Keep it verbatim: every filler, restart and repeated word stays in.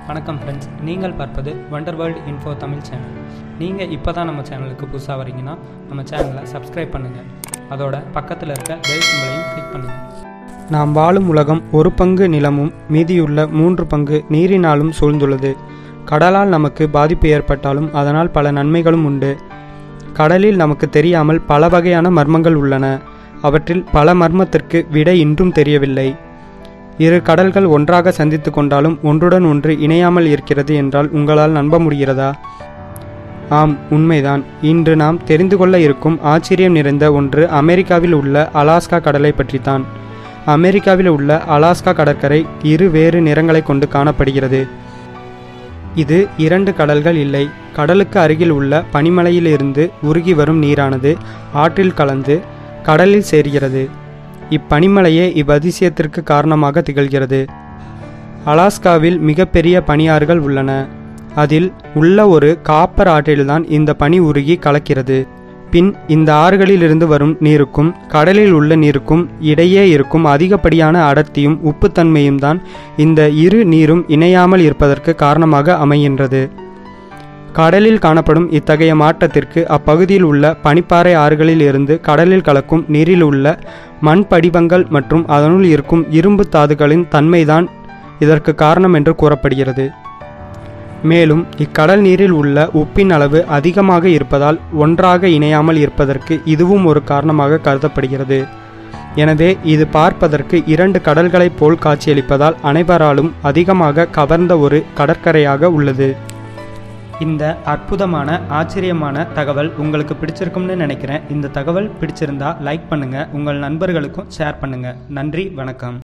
வணக்கம் ஃப்ரெண்ட்ஸ், நீங்கள் பார்ப்பது wonder world info Tamil channel. நீங்கள் இப்போ தான் நம்ம சேனலுக்கு புதுசாக வரீங்கன்னா நம்ம சேனலை சப்ஸ்கிரைப் பண்ணுங்கள். அதோட பக்கத்தில் இருக்க பெல் சிம்பலையும் கிளிக் பண்ணுங்கள். நாம் வாழும் உலகம் ஒரு பங்கு நிலமும் மீதியுள்ள மூன்று பங்கு நீரினாலும் சூழ்ந்துள்ளது. கடலால் நமக்கு பாதிப்பு ஏற்பட்டாலும் அதனால் பல நன்மைகளும் உண்டு. கடலில் நமக்கு தெரியாமல் பல வகையான மர்மங்கள் உள்ளன. அவற்றில் பல மர்மத்திற்கு விடை இன்றும் தெரியவில்லை. இரு கடல்கள் ஒன்றாக சந்தித்து கொண்டாலும் ஒன்றுடன் ஒன்று இணையாமல் இருக்கிறது என்றால் உங்களால் நம்ப முடிகிறதா? ஆம், உண்மைதான். இன்று நாம் தெரிந்து கொள்ள இருக்கும் ஆச்சரியம் நிறைந்த ஒன்று அமெரிக்காவில் உள்ள அலாஸ்கா கடலை பற்றித்தான். அமெரிக்காவில் உள்ள அலாஸ்கா கடற்கரை இரு வேறு நிறங்களை கொண்டு காணப்படுகிறது. இது இரண்டு கடல்கள் இல்லை. கடலுக்கு அருகில் உள்ள பனிமலையிலிருந்து உருகி வரும் நீரானது ஆற்றில் கலந்து கடலில் சேர்கிறது. இப்பனிமலையே இவ்வதிசயத்திற்கு காரணமாக திகழ்கிறது. அலாஸ்காவில் மிகப்பெரிய பனியாறுகள் உள்ளன. அதில் உள்ள ஒரு காப்பர் ஆற்றில்தான் இந்த பனி உருகி கலக்கிறது. பின் இந்த ஆறுகளிலிருந்து வரும் நீருக்கும் கடலில் உள்ள நீருக்கும் இடையே இருக்கும் அதிகப்படியான அடர்த்தியும் உப்புத்தன்மையும் தான் இந்த இரு நீரும் இணையாமல் இருப்பதற்கு காரணமாக அமைகின்றது. கடலில் காணப்படும் இத்தகைய மாற்றத்திற்கு அப்பகுதியில் உள்ள பனிப்பாறை ஆறுகளில் இருந்து கடலில் கலக்கும் நீரில் உள்ள மண் படிவங்கள் மற்றும் அதனுள் இருக்கும் இரும்பு தாதுகளின் தன்மைதான் இதற்கு காரணம் என்று கூறப்படுகிறது. மேலும் இக்கடல் நீரில் உள்ள உப்பின் அளவு அதிகமாக இருப்பதால் ஒன்றாக இணையாமல் இருப்பதற்கு இதுவும் ஒரு காரணமாக கருதப்படுகிறது. எனவே இது பார்ப்பதற்கு இரண்டு கடல்களைப் போல் காட்சியளிப்பதால் அனைவராலும் அதிகமாக கவர்ந்த ஒரு கடற்கரையாக உள்ளது. இந்த அற்புதமான ஆச்சரியமான தகவல் உங்களுக்கு பிடிச்சிருக்கும்னு நினைக்கிறேன். இந்த தகவல் பிடிச்சிருந்தா லைக் பண்ணுங்கள், உங்கள் நண்பர்களுக்கும் ஷேர் பண்ணுங்கள். நன்றி, வணக்கம்.